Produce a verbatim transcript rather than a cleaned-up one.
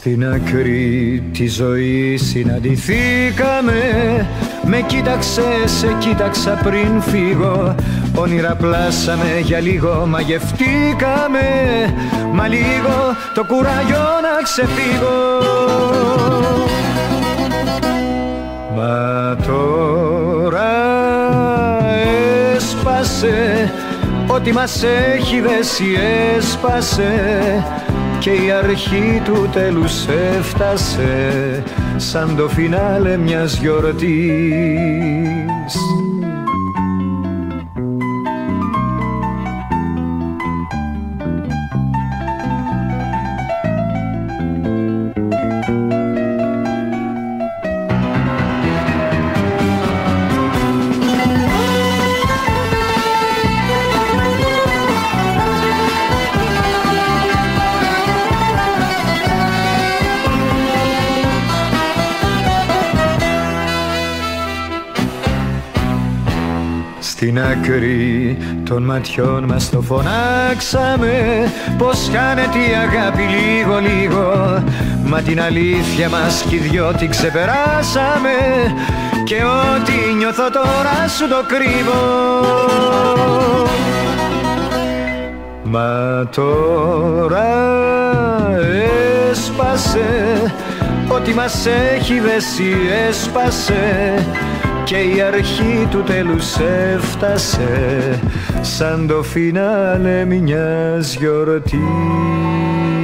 Στην άκρη της ζωής συναντηθήκαμε. Με κοίταξε, σε κοίταξα πριν φύγω. Όνειρα πλάσαμε για λίγο, μαγευτήκαμε. Μα λίγο το κουράγιο να ξεφύγω. Μα τώρα έσπασε, ό,τι μας έχει δέσει έσπασε. Και η αρχή του τέλους έφτασε, σαν το φινάλε μιας γιορτής. Στην άκρη των ματιών μας το φωνάξαμε, πως χάνεται η αγάπη λίγο λίγο. Μα την αλήθεια μας κι οι δυο την ξεπεράσαμε. Και ό,τι νιώθω τώρα σου το κρύβω. Μα τώρα έσπασε, ό,τι μας έχει δέσει έσπασε. Και η αρχή του τέλους έφτασε, σαν το φινάλε μιας γιορτής.